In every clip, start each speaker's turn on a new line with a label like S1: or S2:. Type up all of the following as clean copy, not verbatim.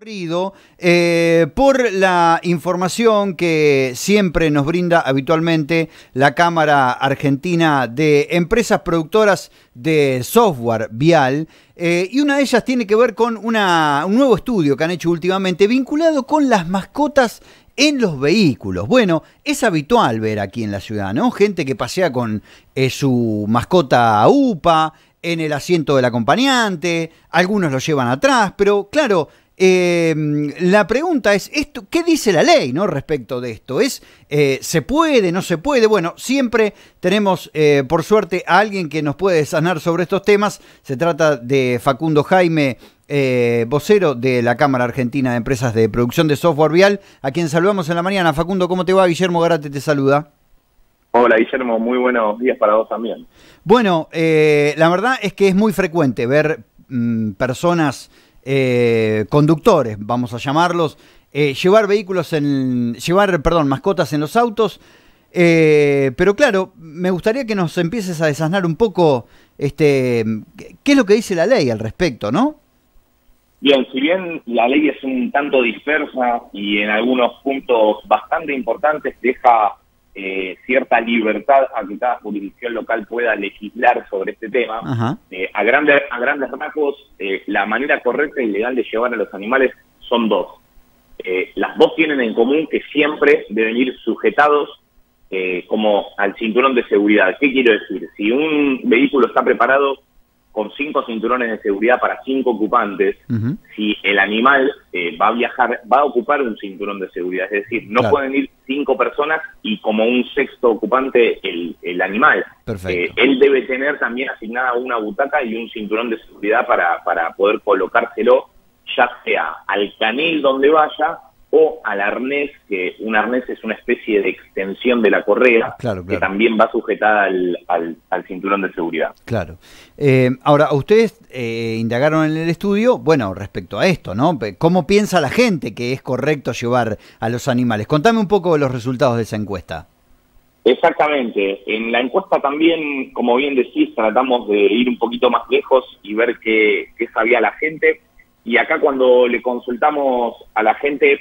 S1: Por la información que siempre nos brinda habitualmente la Cámara Argentina de Empresas Productoras de Software Vial, y una de ellas tiene que ver con un nuevo estudio que han hecho últimamente vinculado con las mascotas en los vehículos. Bueno, es habitual ver aquí en la ciudad, ¿no? Gente que pasea con su mascota UPA en el asiento del acompañante, algunos lo llevan atrás, pero claro, la pregunta es, ¿qué dice la ley, no, respecto de esto? ¿Se puede, no se puede? Bueno, siempre tenemos, por suerte, a alguien que nos puede sanar sobre estos temas. Se trata de Facundo Jaime, vocero de la Cámara Argentina de Empresas de Producción de Software Vial, a quien saludamos en la mañana. Facundo, ¿cómo te va? Guillermo Garate te saluda.
S2: Hola Guillermo, muy buenos días para vos también.
S1: Bueno, la verdad es que es muy frecuente ver personas, conductores, vamos a llamarlos, llevar mascotas en los autos, pero claro, me gustaría que nos empieces a desasnar un poco qué es lo que dice la ley al respecto, ¿no?
S2: Bien, si bien la ley es un tanto dispersa y en algunos puntos bastante importantes deja cierta libertad a que cada jurisdicción local pueda legislar sobre este tema, a grandes rasgos, la manera correcta y legal de llevar a los animales son dos. Las dos tienen en común que siempre deben ir sujetados como al cinturón de seguridad. ¿Qué quiero decir? Si un vehículo está preparado con 5 cinturones de seguridad para 5 ocupantes, si el animal va a viajar, va a ocupar un cinturón de seguridad. Es decir, no pueden ir 5 personas y como un sexto ocupante el animal. Él debe tener también asignada una butaca y un cinturón de seguridad para poder colocárselo, ya sea al canil donde vaya o al arnés, que un arnés es una especie de extensión de la correa, que también va sujetada al cinturón de seguridad. Claro.
S1: Ahora, ustedes indagaron en el estudio, bueno, respecto a esto, ¿no? ¿Cómo piensa la gente que es correcto llevar a los animales? Contame un poco de los resultados de esa encuesta.
S2: Exactamente. En la encuesta también, como bien decís, tratamos de ir un poquito más lejos y ver qué sabía la gente. Y acá cuando le consultamos a la gente,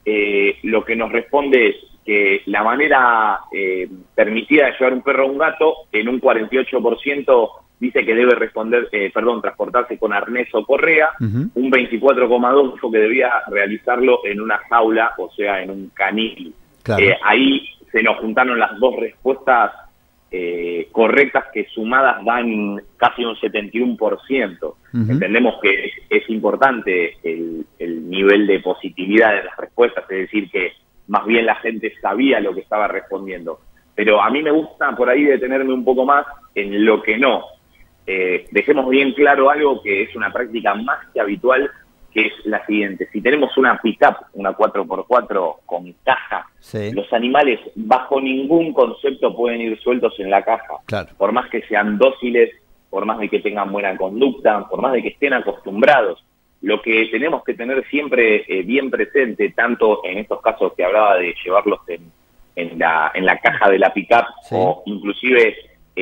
S2: lo que nos responde es que la manera permitida de llevar un perro o un gato, en un 48% dice que debe transportarse con arnés o correa, un 24,2% dijo que debía realizarlo en una jaula, o sea, en un canil. Ahí se nos juntaron las dos respuestas correctas, que sumadas dan casi un 71%. Entendemos que es importante el nivel de positividad de las respuestas, es decir, que más bien la gente sabía lo que estaba respondiendo. Pero a mí me gusta por ahí detenerme un poco más en lo que no. Dejemos bien claro algo que es una práctica más que habitual, que es la siguiente. Si tenemos una pick-up, una 4x4 con caja, los animales bajo ningún concepto pueden ir sueltos en la caja. Por más que sean dóciles, por más de que tengan buena conducta, por más de que estén acostumbrados. Lo que tenemos que tener siempre bien presente, tanto en estos casos que hablaba de llevarlos en la caja de la pick-up, o inclusive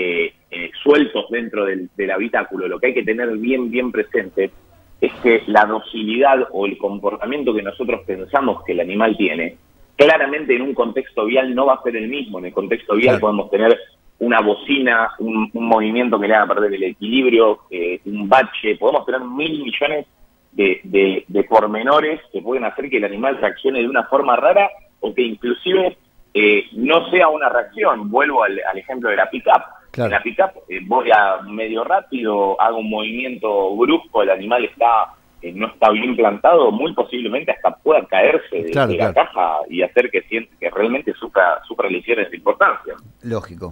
S2: sueltos dentro del habitáculo, lo que hay que tener bien presente es que la docilidad o el comportamiento que nosotros pensamos que el animal tiene, claramente en un contexto vial no va a ser el mismo. En el contexto vial podemos tener una bocina, un movimiento que le haga perder el equilibrio, un bache, podemos tener 1000 millones de pormenores que pueden hacer que el animal reaccione de una forma rara o que inclusive no sea una reacción. Vuelvo al ejemplo de la pick-up. En la pick-up voy a medio rápido, hago un movimiento brusco, el animal no está bien plantado, muy posiblemente hasta pueda caerse de la caja y hacer que realmente sufra lesiones de importancia.
S1: Lógico.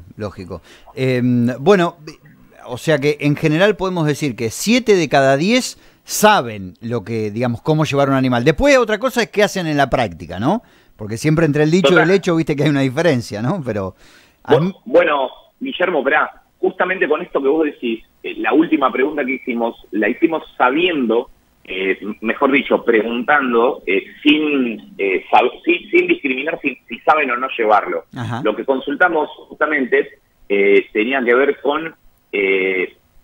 S1: Bueno, o sea que en general podemos decir que 7 de cada 10 saben cómo llevar un animal. Después otra cosa es qué hacen en la práctica, ¿no? Porque siempre entre el dicho y el hecho, viste que hay una diferencia, ¿no? Pero
S2: bueno, Guillermo, justamente con esto que vos decís, la última pregunta que hicimos, la hicimos sabiendo, mejor dicho, preguntando, sin discriminar si saben o no llevarlo. Lo que consultamos justamente tenía que ver con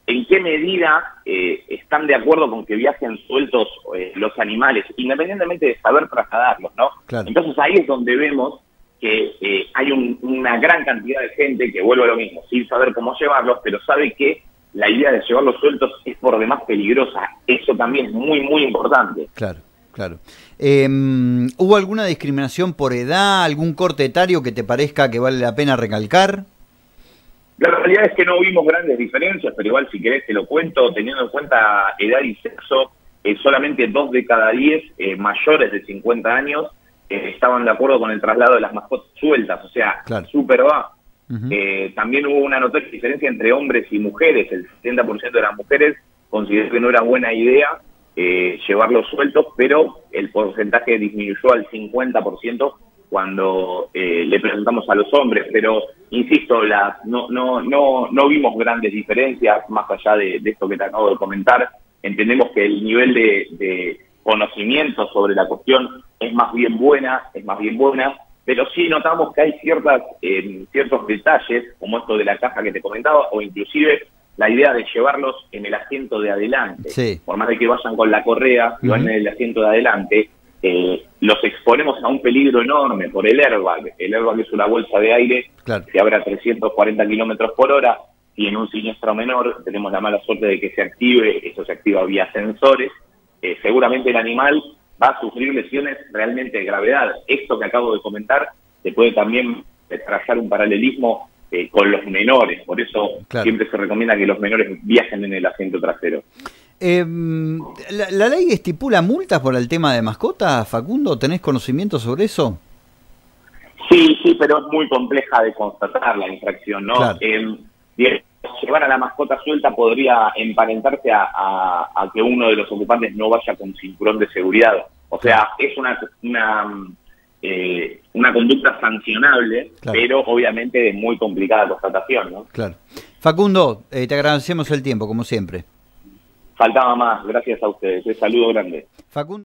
S2: en qué medida están de acuerdo con que viajen sueltos los animales, independientemente de saber trasladarlos, ¿no?
S1: Claro.
S2: Entonces ahí es donde vemos que hay una gran cantidad de gente que vuelve a lo mismo, sin saber cómo llevarlos, pero sabe que la idea de llevarlos sueltos es por demás peligrosa. Eso también es muy, muy importante.
S1: Claro, claro. ¿Hubo alguna discriminación por edad, algún corte etario que te parezca que vale la pena recalcar?
S2: La realidad es que no vimos grandes diferencias, pero igual si querés te lo cuento, teniendo en cuenta edad y sexo, solamente 2 de cada 10 mayores de 50 años estaban de acuerdo con el traslado de las mascotas sueltas, o sea,
S1: claro,
S2: súper bajo. También hubo una notable diferencia entre hombres y mujeres. El 70% de las mujeres consideró que no era buena idea llevarlos sueltos, pero el porcentaje disminuyó al 50% cuando le preguntamos a los hombres. Pero, insisto, no vimos grandes diferencias más allá de esto que te acabo de comentar. Entendemos que el nivel de conocimiento sobre la cuestión es más bien buena, pero sí notamos que hay ciertos detalles, como esto de la caja que te comentaba, o inclusive la idea de llevarlos en el asiento de adelante.
S1: Sí.
S2: Por más de que vayan con la correa, y van en el asiento de adelante, los exponemos a un peligro enorme por el airbag. El airbag es una bolsa de aire,
S1: claro,
S2: que abre a 340 kilómetros por hora, y en un siniestro menor tenemos la mala suerte de que se active, eso se activa vía sensores. Seguramente el animal va a sufrir lesiones realmente de gravedad. Esto que acabo de comentar se puede también trazar un paralelismo con los menores, por eso claro, siempre se recomienda que los menores viajen en el asiento trasero.
S1: ¿La ley estipula multas por el tema de mascotas, Facundo? ¿Tenés conocimiento sobre eso?
S2: Sí, pero es muy compleja de constatar la infracción, ¿no? Claro. Llevar a la mascota suelta podría emparentarse a que uno de los ocupantes no vaya con cinturón de seguridad. O sea, es una conducta sancionable, claro, pero obviamente de muy complicada constatación, ¿no?
S1: Claro. Facundo, te agradecemos el tiempo, como siempre.
S2: Faltaba más, gracias a ustedes. Un saludo grande.
S1: Facundo.